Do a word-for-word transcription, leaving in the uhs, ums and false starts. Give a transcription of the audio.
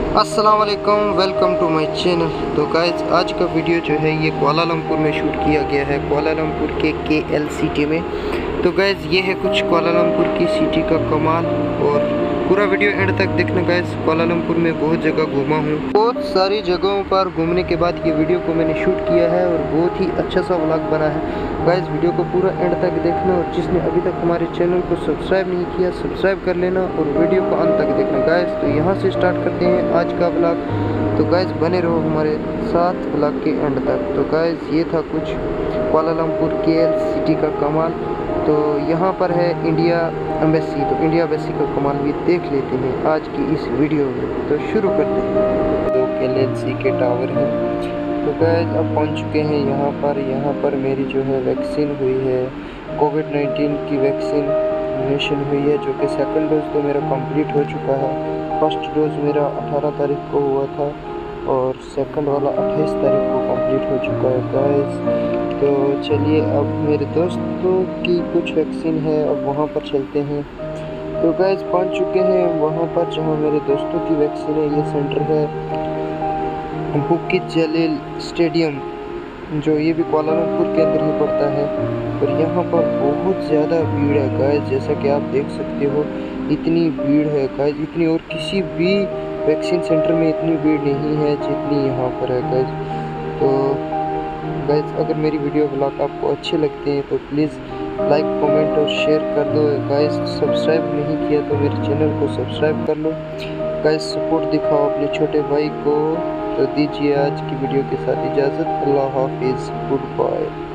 अस्सलाम वालेकुम, welcome to my channel. तो गाइस आज का वीडियो जो है ये कुआलालंपुर में शूट किया गया है, कुआलालंपुर के के एल सिटी में। तो गाइस ये है कुछ कुआलालंपुर की सिटी का कमाल, और पूरा वीडियो एंड तक देखना गाइस। कुआलालंपुर में बहुत जगह घूमा हूँ, बहुत सारी जगहों पर घूमने के बाद ये वीडियो को मैंने शूट किया है और बहुत ही अच्छा सा व्लॉग बना है गाइस। वीडियो को पूरा एंड तक देखना, और जिसने अभी तक हमारे चैनल को सब्सक्राइब नहीं किया सब्सक्राइब कर लेना और वीडियो को अंत तक देखना गाइस। तो यहाँ से स्टार्ट करते हैं आज का व्लॉग। तो गाइस बने रहो हमारे साथ व्लॉग के एंड तक। तो गाइस ये था कुछ कुआलालंपुर के एल सिटी का कमाल। तो यहाँ पर है इंडिया एम्बेसी, तो इंडिया एम्बेसी का कमाल भी देख लेते हैं आज की इस वीडियो में। तो शुरू करते हैं। दो के एल सी के टावर हैं। तो गाइस अब पहुँच चुके हैं यहाँ पर। यहाँ पर मेरी जो है वैक्सीन हुई है, कोविड नाइन्टीन की वैक्सीनेशन हुई है, जो कि सेकंड डोज तो मेरा कंप्लीट हो चुका है। फर्स्ट डोज मेरा अठारह तारीख को हुआ था और सेकंड वाला अट्ठाईस तारीख को कंप्लीट हो चुका है गाइस। तो चलिए अब मेरे दोस्तों की कुछ वैक्सीन है, अब वहाँ पर चलते हैं। तो गाइस पहुँच चुके हैं वहाँ पर जहाँ मेरे दोस्तों की वैक्सीन है। ये सेंटर है बुकित जलील स्टेडियम, जो ये भी कुआलालंपुर के अंदर ही पड़ता है। और यहाँ पर बहुत ज़्यादा भीड़ है गाइस, जैसा कि आप देख सकते हो इतनी भीड़ है गाइस, इतनी और किसी भी वैक्सीन सेंटर में इतनी भीड़ नहीं है जितनी यहाँ पर है गाइस। तो गाइस अगर मेरी वीडियो ब्लॉग आपको अच्छे लगते हैं तो प्लीज़ लाइक कमेंट और शेयर कर दो गाइस। सब्सक्राइब नहीं किया तो मेरे चैनल को सब्सक्राइब कर लो गाइस, सपोर्ट दिखाओ अपने छोटे भाई को। तो दीजिए आज की वीडियो के साथ इजाज़त। अल्लाह हाफिज़, गुड बाय।